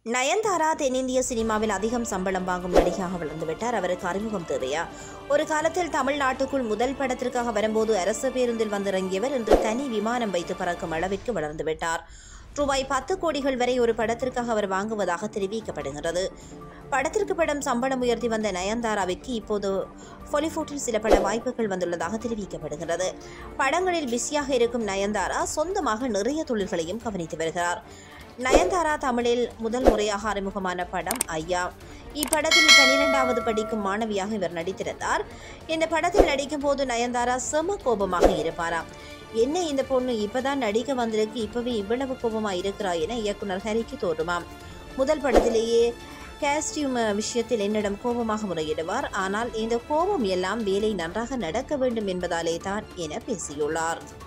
நயன்தாரா தென்னிந்திய சினிமாவில் அதிகம் சம்பளம் வாங்கும் நடிகையாக வளர்ந்துவிட்டார். அவருக்கு அறிமுகம் தேவையா? ஒரு காலத்தில் தமிழ்நாட்டுக்குள் முதல் படத்திற்காக வரும்போது அரசு பேருந்தில் வந்திறங்கியவர் இன்று தனி விமானம் வைத்து பறக்கும் அளவிற்கு வளர்ந்துவிட்டார். ரூபாய் 10 கோடிகள் வரை ஒரு படத்திற்காக அவர் வாங்குவதாக தெரிவிக்கப்படுகிறது. படத்திற்கு படம் சம்பளம் உயர்த்தி வந்த நயன்தாராவிற்கு இப்போது பாலிவுட்டில் சில பட வாய்ப்புகள் வந்துள்ளதாக தெரிவிக்கப்படுகிறது. படங்களில் பிஸியாக இருக்கும் நயன்தாரா சொந்தமாக நிறைய தொழில்களையும் கவனித்து வருகிறார். நயன்தாரா தமிழில் முதல் முறையாக அறிமுகமான படம் ஐயா. இப்படத்தில் 12வது படிக்கும் மாணவியாக இவர் நடித்திருந்தார். இந்த படத்தில் நடிக்கும் போது நயன்தாரா செம கோபமாக இருப்பாராம். என்ன இந்த பொண்ணு இப்பதான் நடிக்க வந்திருக்கு, இப்பவே இவ்வளவு கோபமா இருக்கிறா என இயக்குனர் ஹரிக்கு தோன்றுமாம். முதல் படத்திலேயே காஸ்டியூம் விஷயத்தில் என்னிடம் கோபமாக முறையிடுவார். ஆனால் இந்த கோபம் எல்லாம் வேலை நன்றாக நடக்க வேண்டும் என்பதாலே தான் என பேசியுள்ளார்.